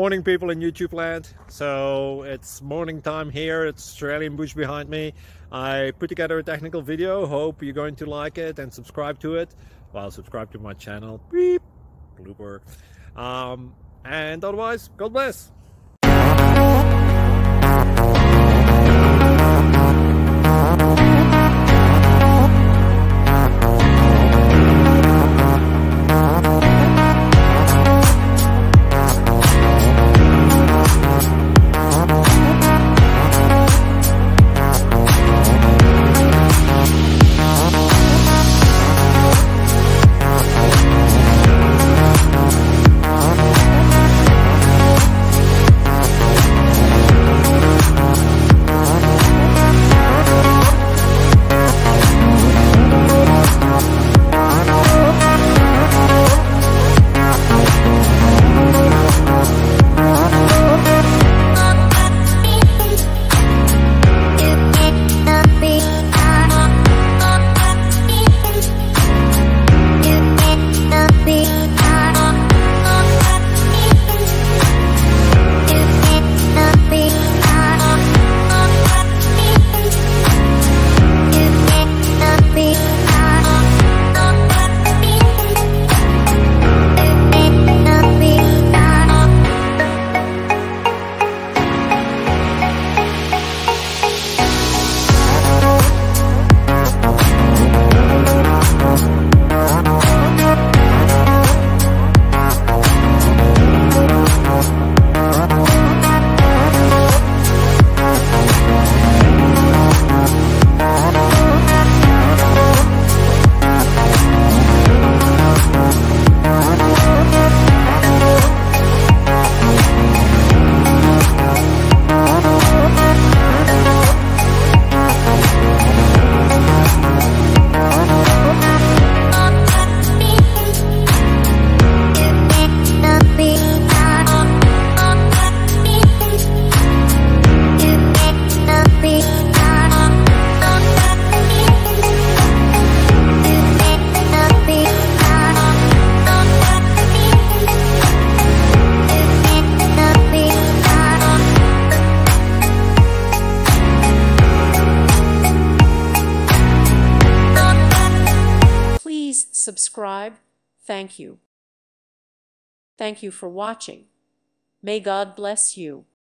Morning, people in YouTube land. So it's morning time here. It's Australian bush behind me. I put together a technical video. Hope you're going to like it and subscribe to it. Well, subscribe to my channel. Beep. Blooper. And otherwise, God bless. Subscribe. Thank you. Thank you for watching. May God bless you.